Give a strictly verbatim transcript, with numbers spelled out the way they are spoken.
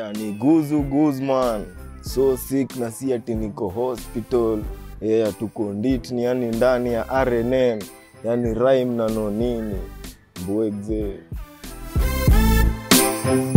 Yeah, ni Guzu Guzman. So sick na si ati niko hospital. Yeah, tuko ndit ni yani ndani ya R N M. Yani rhyme na no nini. Mbwegze.